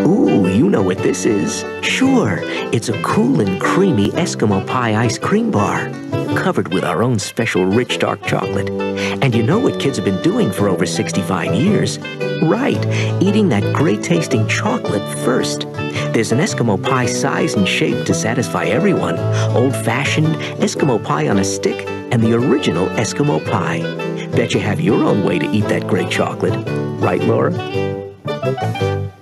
Ooh, you know what this is. Sure, it's a cool and creamy Eskimo Pie ice cream bar, covered with our own special rich dark chocolate. And you know what kids have been doing for over 65 years? Right, eating that great-tasting chocolate first. There's an Eskimo pie size and shape to satisfy everyone. Old-fashioned, Eskimo pie on a stick, and the original Eskimo pie. Bet you have your own way to eat that great chocolate. Right, Laura?